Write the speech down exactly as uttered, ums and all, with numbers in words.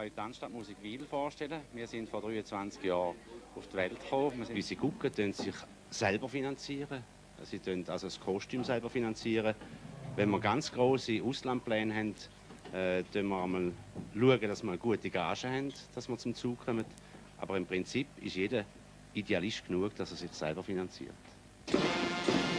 euch die Tanzstadtmusik Wil vorstellen. Wir sind vor dreiundzwanzig Jahren auf die Welt gekommen. Unsere Gucken finanzieren sich selber finanzieren. Sie finanzieren also das Kostüm selber finanzieren. Wenn wir ganz grosse Auslandpläne haben, äh, schauen wir einmal, dass wir eine gute Gage haben, dass wir zum Zug kommen. Aber im Prinzip ist jeder Idealist genug, dass er sich selber finanziert.